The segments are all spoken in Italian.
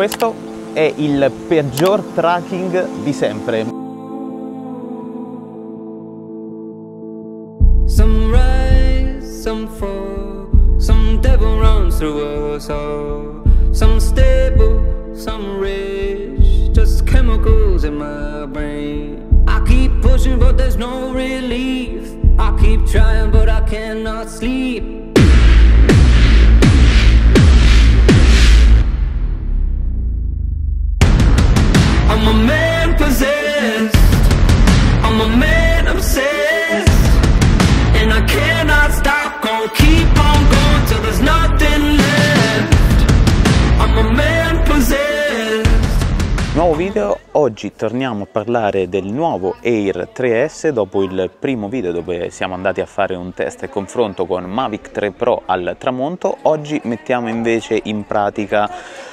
Questo è il peggior tracking di sempre. Some rise, some fall, some devil runs through us all. Some stable, some rich, just chemicals in my brain. I keep pushing but there's no relief. I keep trying but I cannot sleep. I'm a man possessed, I'm a man obsessed, and I cannot stop, gonna keep on going till there's nothing left. I'm a man possessed. Nuovo video, oggi torniamo a parlare del nuovo Air 3S dopo il primo video dove siamo andati a fare un test e confronto con Mavic 3 Pro al tramonto. Oggi mettiamo invece in pratica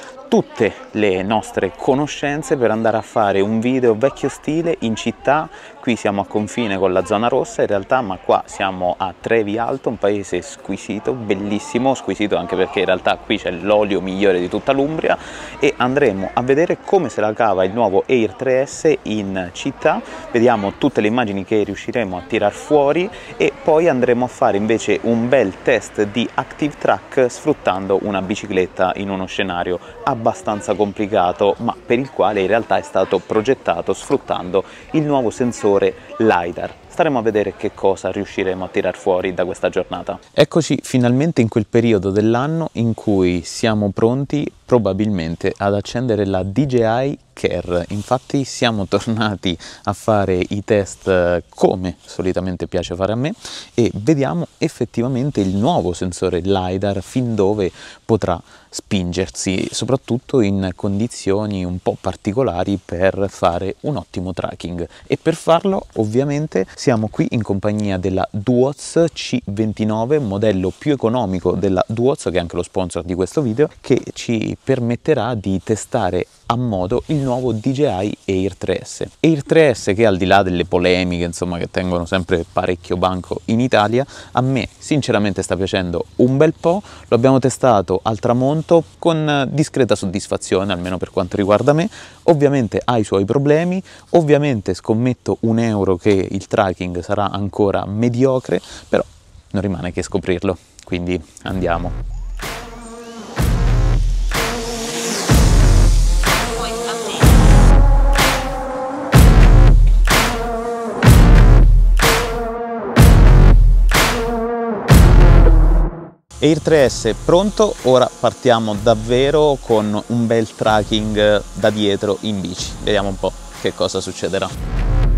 tutte le nostre conoscenze per andare a fare un video vecchio stile in città. Qui siamo a confine con la zona rossa in realtà, ma qua siamo a Trevi Alto, un paese squisito, bellissimo, squisito anche perché in realtà qui c'è l'olio migliore di tutta l'Umbria, e andremo a vedere come se la cava il nuovo Air 3S in città. Vediamo tutte le immagini che riusciremo a tirar fuori e poi andremo a fare invece un bel test di Active Track sfruttando una bicicletta in uno scenario abbastanza complicato, ma per il quale in realtà è stato progettato sfruttando il nuovo sensore LiDAR. Staremo a vedere che cosa riusciremo a tirar fuori da questa giornata. Eccoci finalmente in quel periodo dell'anno in cui siamo pronti probabilmente ad accendere la DJI Care. Infatti siamo tornati a fare i test come solitamente piace fare a me e vediamo effettivamente il nuovo sensore LiDAR fin dove potrà spingersi, soprattutto in condizioni un po' particolari per fare un ottimo tracking. E per farlo ovviamente siamo qui in compagnia della Duoz C29, modello più economico della Duoz, che è anche lo sponsor di questo video, che ci permetterà di testare a modo il nuovo DJI Air 3S. Air 3S che, al di là delle polemiche insomma che tengono sempre parecchio banco in Italia, a me sinceramente sta piacendo un bel po'. Lo abbiamo testato al tramonto con discreta soddisfazione, almeno per quanto riguarda me. Ovviamente ha i suoi problemi, ovviamente scommetto €1 che il tracking sarà ancora mediocre, però non rimane che scoprirlo, quindi andiamo. Air 3S pronto, ora partiamo davvero con un bel tracking da dietro in bici. Vediamo un po' che cosa succederà.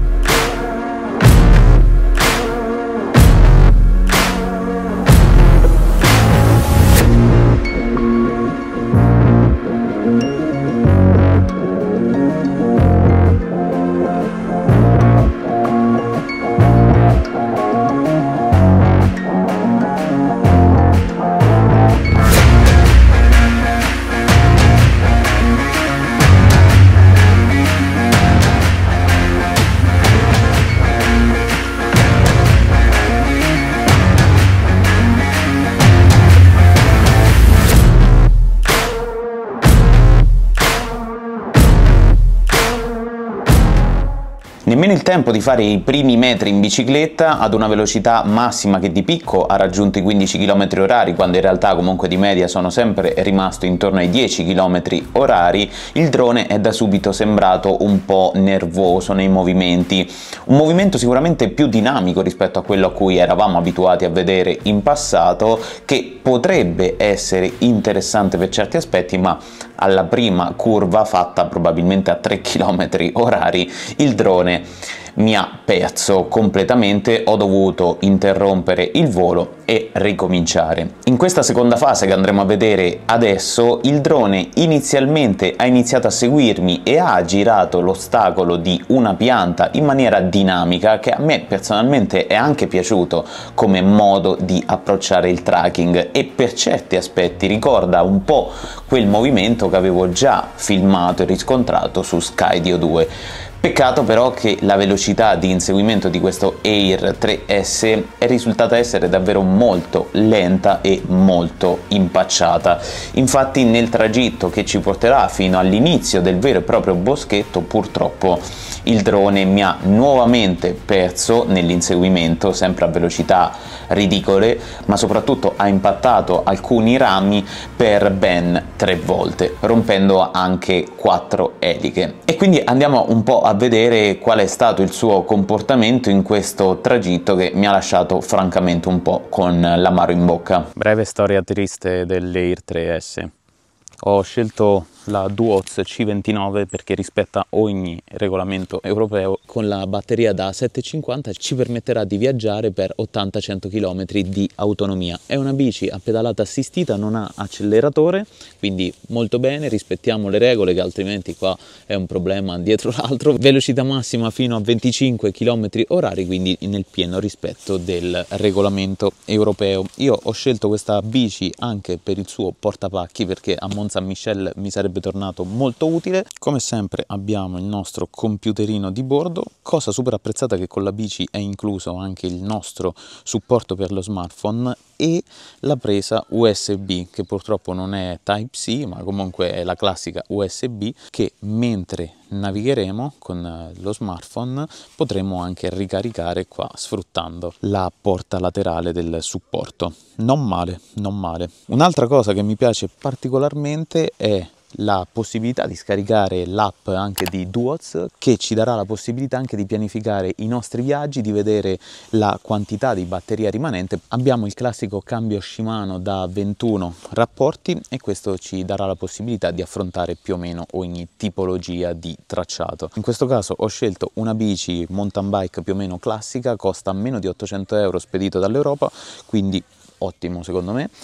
Nemmeno il tempo di fare i primi metri in bicicletta ad una velocità massima che di picco ha raggiunto i 15 km/h, quando in realtà comunque di media sono sempre rimasto intorno ai 10 km/h, il drone è da subito sembrato un po' nervoso nei movimenti. Un movimento sicuramente più dinamico rispetto a quello a cui eravamo abituati a vedere in passato, che potrebbe essere interessante per certi aspetti, ma alla prima curva, fatta probabilmente a 3 km/h, il drone mi ha perso completamente, ho dovuto interrompere il volo e ricominciare. In questa seconda fase che andremo a vedere adesso, il drone inizialmente ha iniziato a seguirmi e ha girato l'ostacolo di una pianta in maniera dinamica, che a me personalmente è anche piaciuto come modo di approcciare il tracking, e per certi aspetti ricorda un po' quel movimento che avevo già filmato e riscontrato su Skydio 2. Peccato però che la velocità di inseguimento di questo Air 3S è risultata essere davvero molto lenta e molto impacciata. Infatti nel tragitto che ci porterà fino all'inizio del vero e proprio boschetto, purtroppo il drone mi ha nuovamente perso nell'inseguimento, sempre a velocità ridicole, ma soprattutto ha impattato alcuni rami per ben 3 volte, rompendo anche 4 eliche. E quindi andiamo un po' a vedere qual è stato il suo comportamento in questo tragitto, che mi ha lasciato francamente un po' con l'amaro in bocca. Breve storia triste dell'Air 3S. Ho scelto la Duoz C29 perché rispetta ogni regolamento europeo. Con la batteria da 750 ci permetterà di viaggiare per 80-100 km di autonomia. È una bici a pedalata assistita, non ha acceleratore, quindi molto bene, rispettiamo le regole che altrimenti qua è un problema dietro l'altro. Velocità massima fino a 25 km/h, quindi nel pieno rispetto del regolamento europeo. Io ho scelto questa bici anche per il suo portapacchi perché a Mont Saint-Michel mi sarebbe tornato molto utile. Come sempre abbiamo il nostro computerino di bordo, cosa super apprezzata che con la bici è incluso anche il nostro supporto per lo smartphone e la presa USB, che purtroppo non è Type-C ma comunque è la classica USB, che mentre navigheremo con lo smartphone potremo anche ricaricare qua sfruttando la porta laterale del supporto. Non male, non male. Un'altra cosa che mi piace particolarmente è la possibilità di scaricare l'app anche di Duoz, che ci darà la possibilità anche di pianificare i nostri viaggi, di vedere la quantità di batteria rimanente. Abbiamo il classico cambio Shimano da 21 rapporti e questo ci darà la possibilità di affrontare più o meno ogni tipologia di tracciato. In questo caso ho scelto una bici mountain bike più o meno classica, costa meno di 800 euro spedito dall'Europa, quindi ottimo secondo me.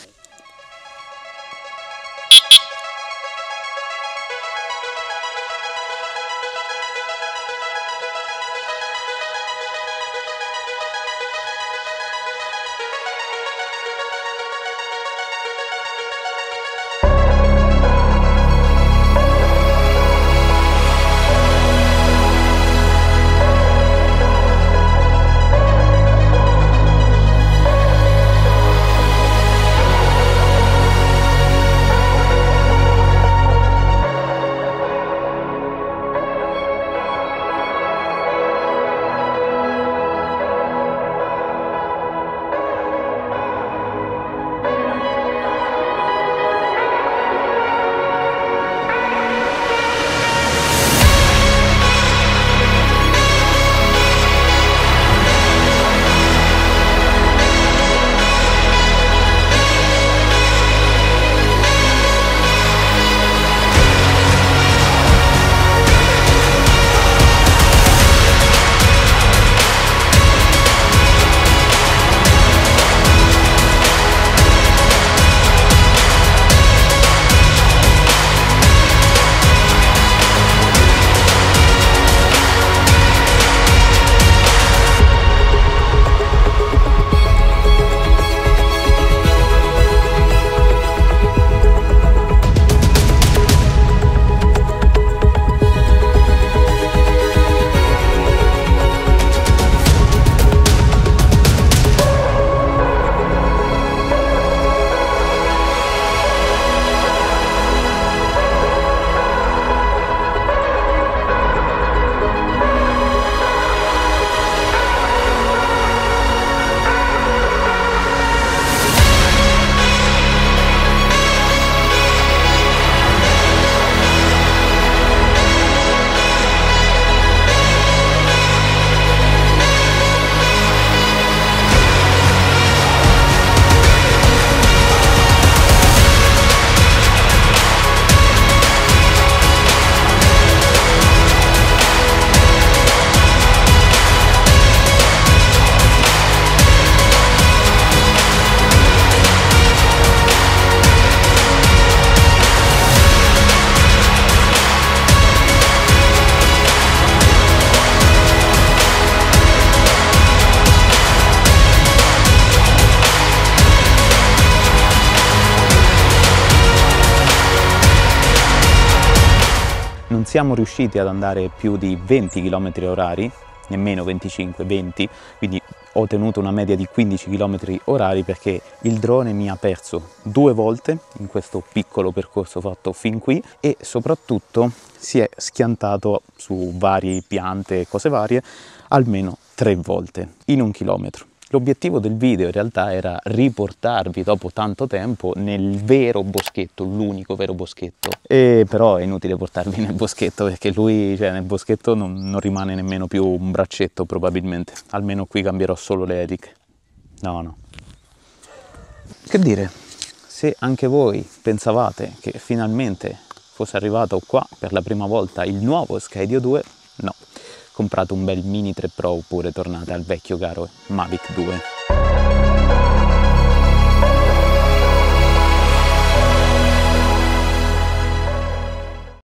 siamo riusciti ad andare più di 20 km orari, nemmeno 25, 20, quindi ho tenuto una media di 15 km orari perché il drone mi ha perso 2 volte in questo piccolo percorso fatto fin qui e soprattutto si è schiantato su varie piante e cose varie almeno 3 volte in 1 chilometro. L'obiettivo del video in realtà era riportarvi dopo tanto tempo nel vero boschetto, l'unico vero boschetto, e però è inutile portarvi nel boschetto perché lui, cioè nel boschetto non rimane nemmeno più un braccetto probabilmente, almeno qui cambierò solo le eliche. No. Che dire, se anche voi pensavate che finalmente fosse arrivato qua per la prima volta il nuovo Skydio 2, no. Comprate un bel Mini 3 Pro oppure tornate al vecchio caro Mavic 2.